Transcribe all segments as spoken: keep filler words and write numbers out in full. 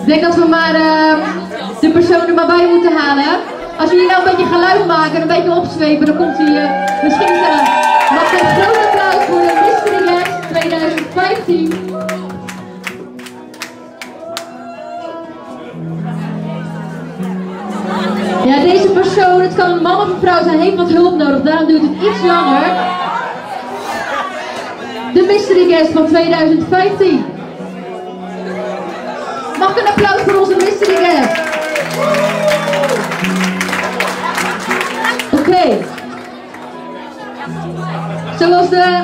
Ik denk dat we maar uh, de persoon er maar bij moeten halen. Als jullie nou een beetje geluid maken en een beetje opzwepen, dan komt hij uh, misschien zelf. Mag een groot applaus voor de Mystery Guest twintig vijftien. Ja, deze persoon, het kan een man of een vrouw zijn, heeft wat hulp nodig, daarom duurt het iets langer. De Mystery Guest van twintig vijftien. Mag ik een applaus voor onze Mystery Guest? Oké. Okay. Zoals de...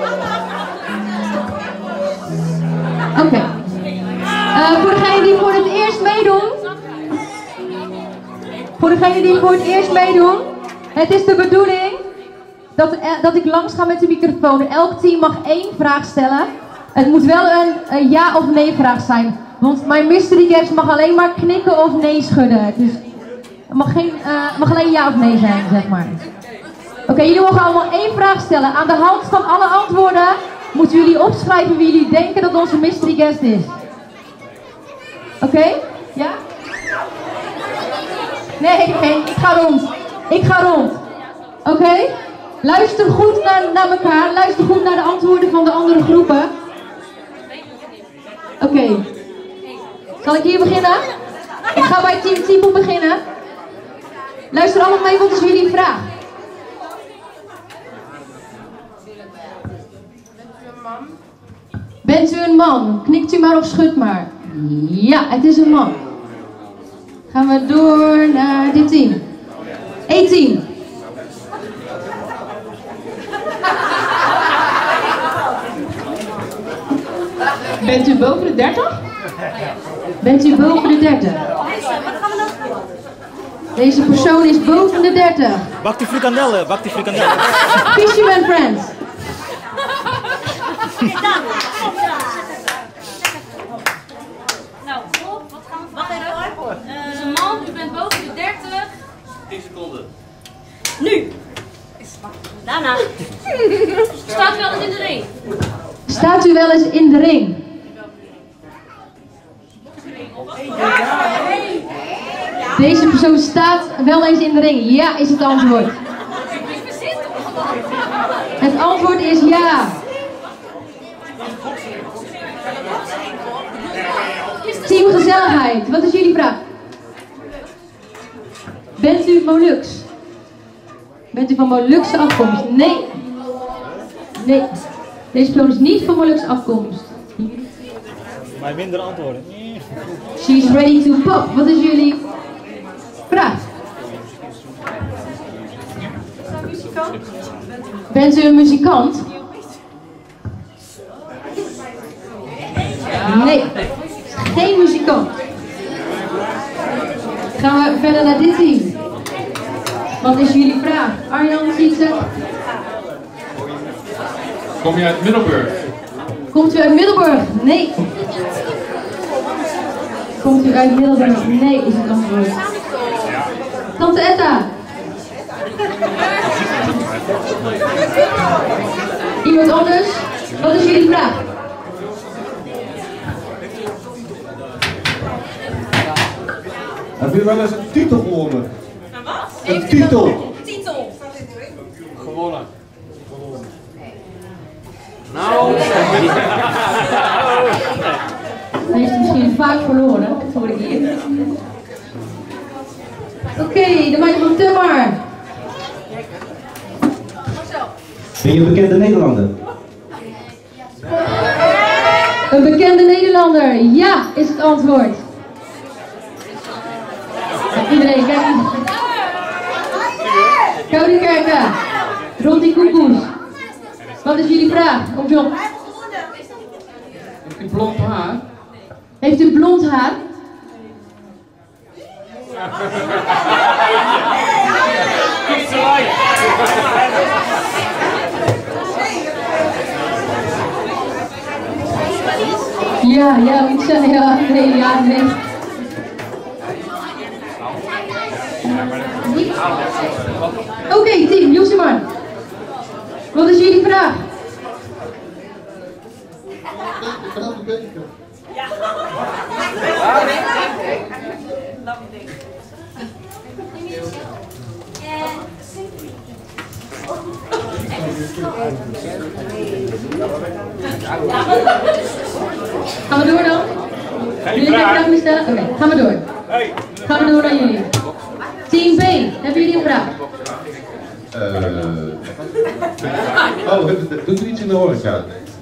Oké. Okay. Uh, voor degenen die voor het eerst meedoen. Voor degenen die voor het eerst meedoen. Het is de bedoeling dat, dat ik langs ga met de microfoon. Elk team mag één vraag stellen. Het moet wel een, een ja of nee vraag zijn. Want mijn Mystery Guest mag alleen maar knikken of nee schudden. Dus het mag, geen, uh, mag alleen ja of nee zijn, zeg maar. Oké, okay, jullie mogen allemaal één vraag stellen. Aan de hand van alle antwoorden moeten jullie opschrijven wie jullie denken dat onze Mystery Guest is. Oké? Okay? Ja? Nee, nee, ik ga rond. Ik ga rond. Oké? Okay? Luister goed naar, naar elkaar. Luister goed naar de antwoorden van de andere groepen. Oké. Okay. Zal ik hier beginnen? Ik ga bij Team Timo beginnen. Luister allemaal mee, wat is jullie vraag? Bent u een man? Knikt u maar of schudt maar. Ja, het is een man. Gaan we door naar dit team. achttien. Bent u boven de dertig? Bent u boven de dertig? Deze persoon is boven de dertig. Bak die frikandellen, bak die frikandellen. Fisherman Friends. Nou, wat gaan we wacht even. Dus een man, u bent boven de dertig. tien seconden. Nu. Daarna. Staat u wel eens in de ring? Staat u wel eens in de ring? Deze persoon staat wel eens in de ring. Ja, is het antwoord. Het antwoord is ja. Team Gezelligheid, wat is jullie vraag? Bent u Molux? Bent u van Molukse afkomst? Nee. Nee. Deze persoon is niet van Molukse afkomst. Maar minder antwoorden. She's ready to pop. Wat is jullie vraag? Bent u een muzikant? Nee. Geen muzikant. Gaan we verder naar dit team. Wat is jullie vraag? Arjan, Sietse? Kom je uit Middelburg? Komt u uit Middelburg? Nee. Komt u uit Middelburg? Nee, is het antwoord. Tante Etta? Iemand anders? Wat is jullie vraag? Heb je wel eens een titel gewonnen? Een wat? Een titel. Titel. Gewonnen. Nou. Hij heeft misschien vaak verloren, dat hoor ik hier. Oké, okay, de meid van Tumar. Ben je een bekende Nederlander? Een bekende Nederlander, ja, is het antwoord. Iedereen, kijk. Koude Kerken, rond die koekoes. Wat is jullie vraag? Kom je op. Heeft u blond haar? Heeft u blond haar? Ja, ja, ik zei ja, nee, ja, nee. Oké, okay, team, Joseman. Wat is jullie vraag? grote beker. Ja. Gaan we door dan? Jullie een vraag niet stellen? Oké, okay, gaan we door. Gaan we door naar jullie. Team B, hebben jullie een vraag? Uh, oh, doet er iets in de horeca?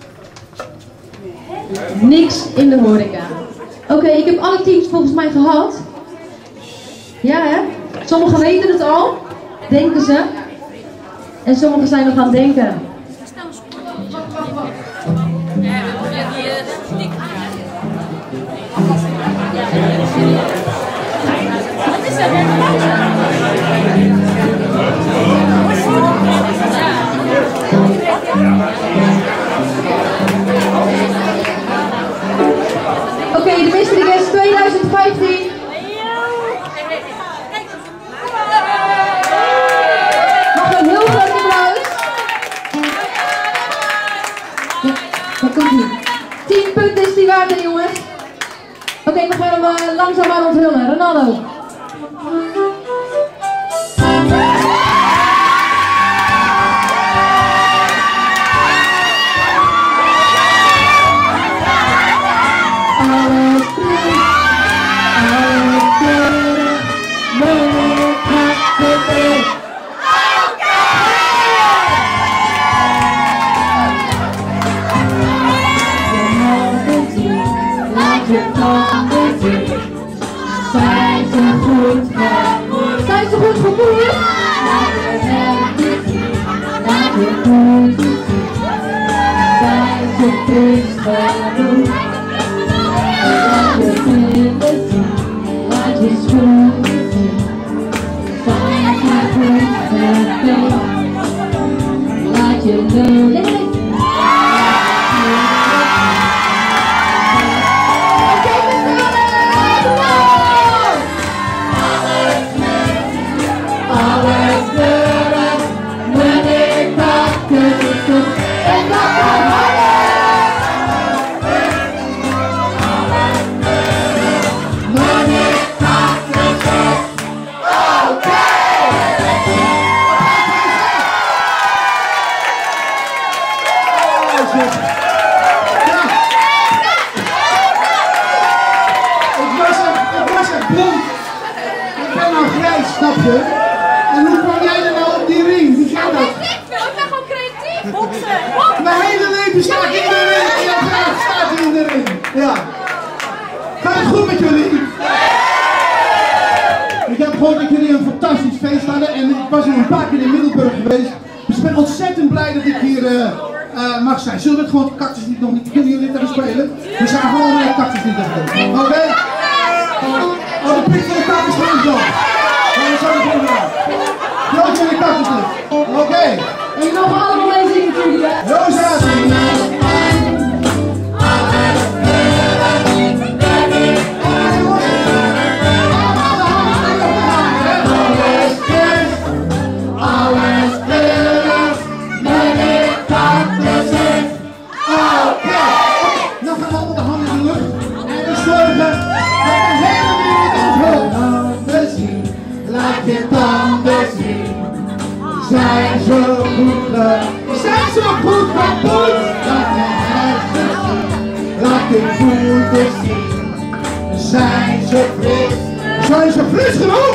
Niks in de horeca. Oké, okay, ik heb alle teams volgens mij gehad. Ja hè? Sommigen weten het al, denken ze. En sommigen zijn nog aan het denken. Wat is er? Oké, okay, de Mystery Guest twintig vijftien. Mag een heel groot applaus. Ja, dat komt hier. tien punten is die waard, hè, jongens. Oké, okay, we gaan hem uh, langzaam aan onthullen. Ronaldo. Zijn ze goed gevoerd? Zijn ze goed genoeg? Laat je vinden zien, laat je schoenen zien. Zijn ze goed genoeg? Laat je lullen. Snap je? En hoe kwam jij er nou op die ring? Wie gaat dat? Ik ben gewoon creatief, boksen. Mijn hele leven sta ik in de ring en jouw vraag staat hier in de ring. Ja. Gaat het goed met jullie? Ik heb gehoord dat jullie een fantastisch feest hadden en ik was al een paar keer in Middelburg geweest. Dus ik ben ontzettend blij dat ik hier uh, uh, mag zijn. Zullen we het gewoon Cactus niet nog niet? Kunnen jullie dit even spelen? We zijn gewoon uh, Cactus niet even doen. Oké? Okay? Oh, de prik van de Cactus van de dag. Groot in de Cactus niet. Oké. Okay. En je mogen allemaal meezingen natuurlijk, hè? Rosa! Zijn zo goed ge... Zijn zo goed kapot. Laat je hersens zien. Laat je voeten zien. Zijn ze fris. Zijn ze fris genoeg?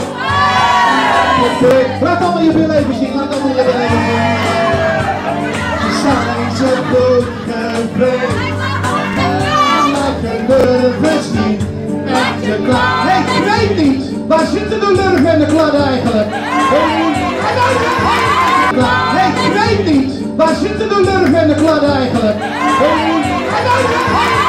Laat allemaal je billen even zien. Laat allemaal je billen even zien. Zijn ze goed gevreesd. Laat je lurven zien. Met je klaar. Nee, ik weet niet. Waar zitten de lurven en de kladden eigenlijk? Nee, ik weet niet. Waar zitten de lurven en de kladden eigenlijk?